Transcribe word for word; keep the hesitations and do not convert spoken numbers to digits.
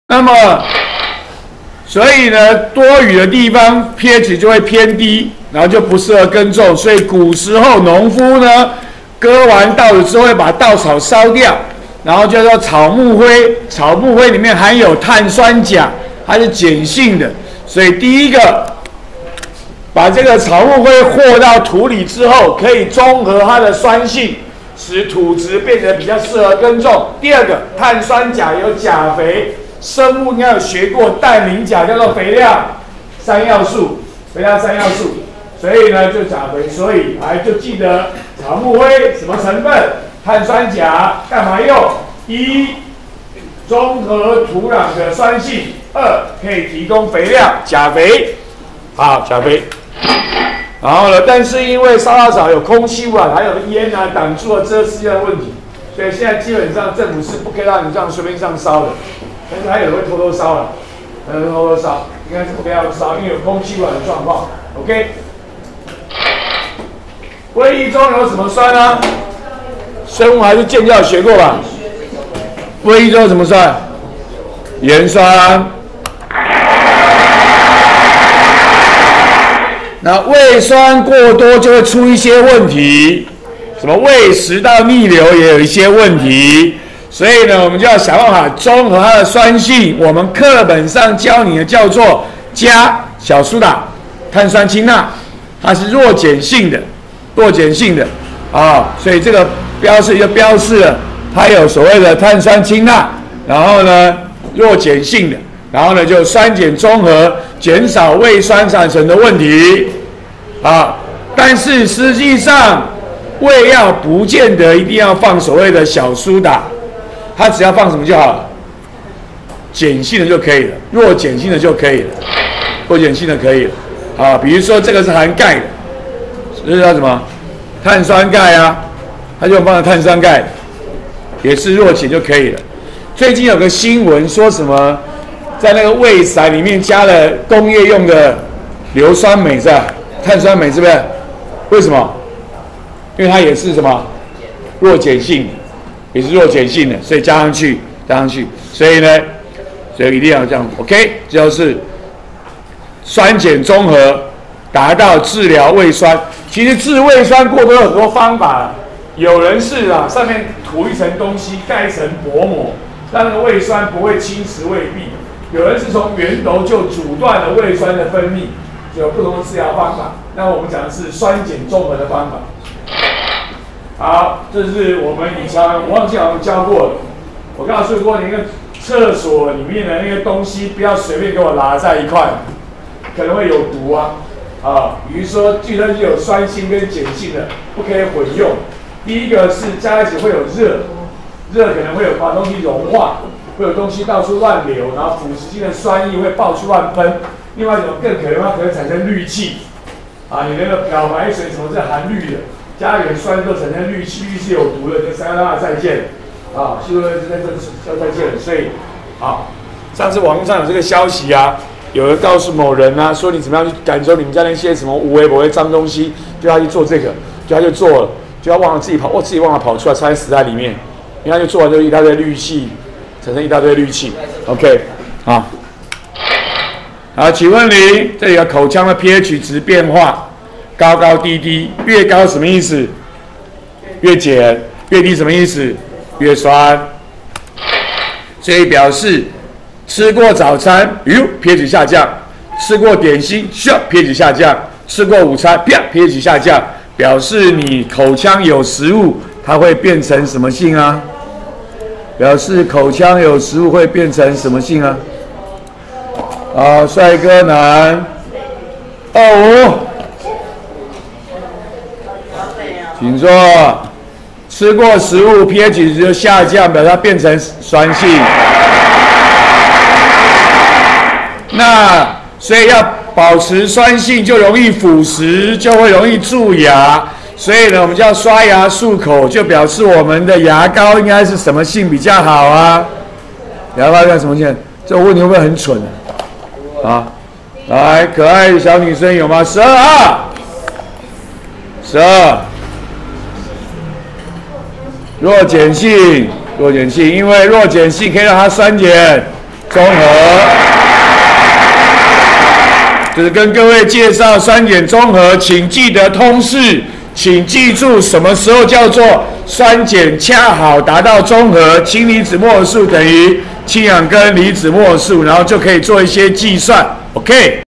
那么，所以呢，多雨的地方 pH 就会偏低，然后就不适合耕种。所以古时候农夫呢，割完稻子之后会把稻草烧掉，然后叫做草木灰。草木灰里面含有碳酸钾，它是碱性的。所以第一个，把这个草木灰和到土里之后，可以中和它的酸性，使土质变得比较适合耕种。第二个，碳酸钾有钾肥。生物应该有学过，氮磷钾叫做肥料三要素，肥料三要素，所以呢就钾肥，所以还就记得草木灰什么成分？碳酸钾干嘛用？一，中和土壤的酸性；二，可以提供肥料，钾肥，好，钾肥。然后呢，但是因为烧稻草有空气污染，还有烟啊挡住了遮湿的问题，所以现在基本上政府是不可以让你这样随便上烧的。但是还有人会偷偷烧了，呃，偷偷烧，应该是不要烧，因为有空气污染的状况。OK， 胃液中有什么酸呢？生物还是健教学过吧？胃液中有什么酸？盐酸。那胃酸过多就会出一些问题，什么胃食道逆流也有一些问题。所以呢，我们就要想办法中和它的酸性。我们课本上教你的叫做加小苏打、碳酸氢钠，它是弱碱性的，弱碱性的啊。所以这个标示就标示了它有所谓的碳酸氢钠，然后呢弱碱性的，然后呢就酸碱中和，减少胃酸产生的问题啊。但是实际上胃药不见得一定要放所谓的小苏打。它只要放什么就好了，碱性的就可以了，弱碱性的就可以了，弱碱性的可以了啊。比如说这个是含钙的，这叫什么？碳酸钙啊，它就放了碳酸钙，也是弱碱就可以了。最近有个新闻说什么，在那个胃散里面加了工业用的硫酸镁是吧？碳酸镁是不是？为什么？因为它也是什么弱碱性的。也是弱碱性的，所以加上去，加上去，所以呢，所以一定要这样 ，OK， 就是酸碱中和，达到治疗胃酸。其实治胃酸过多有很多方法，有人是啊，上面涂一层东西，盖一层薄膜，让那个胃酸不会侵蚀胃壁；有人是从源头就阻断了胃酸的分泌，有不同的治疗方法。那我们讲的是酸碱中和的方法。好，这是我们以前我忘记好像教过了。我告诉过你，那个厕所里面的那个东西不要随便给我拉在一块，可能会有毒啊。啊，比如说计算机有酸性跟碱性的，不可以混用。第一个是加在一起会有热，热可能会有把东西融化，会有东西到处乱流，然后腐蚀性的酸液会到处乱喷。另外一种更可能，它可能产生氯气。啊，你那个漂白水什么是含氯的？加点酸就产生氯气，氯气有毒的，就三个大再见，啊，是不是在这要再见？所以，啊，上次网络上有这个消息啊，有人告诉某人啊，说你怎么样去赶走你们家那些什么无微不微脏东西，就要去做这个，就他就做了，就要忘了自己跑，我自己忘了跑出来，差点死在里面，因为他就做完就一大堆氯气，产生一大堆氯气 ，OK， 啊，好，请问你这里有口腔的 pH 值变化。高高低低，越高什么意思？越碱，越低什么意思？越酸。所以表示吃过早餐，哟 pH 下降；吃过点心，咻 pH 下降；吃过午餐，啪 pH 下降，表示你口腔有食物，它会变成什么性啊？表示口腔有食物会变成什么性啊？好，帅哥男，二五。请说，吃过食物 pH 值就下降，表示它变成酸性。那所以要保持酸性，就容易腐蚀，就会容易蛀牙。所以呢，我们叫刷牙漱口，就表示我们的牙膏应该是什么性比较好啊？牙膏叫什么性？这个问题会不会很蠢啊？来，可爱的小女生有吗？十二号，十二。弱碱性，弱碱性，因为弱碱性可以让它酸碱中和。就是跟各位介绍酸碱中和，请记得通式，请记住什么时候叫做酸碱恰好达到中和，氢离子末数等于氢氧根离子末数，然后就可以做一些计算。OK。